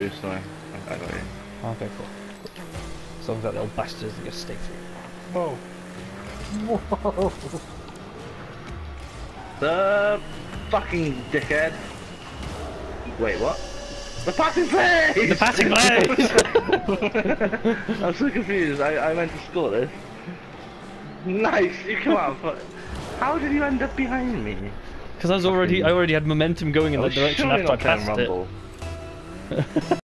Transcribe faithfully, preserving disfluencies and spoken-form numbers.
So I, I got it. Okay, cool. As long as that little bastard doesn't just stay free. Whoa. Whoa. The fucking dickhead. Wait, what? The passing place! The passing place! I'm so confused. I, I meant to score this. Nice, you come on. But how did you end up behind me? Because I was already, I already had momentum going in I that was direction surely after I not playing passed Rumble. it.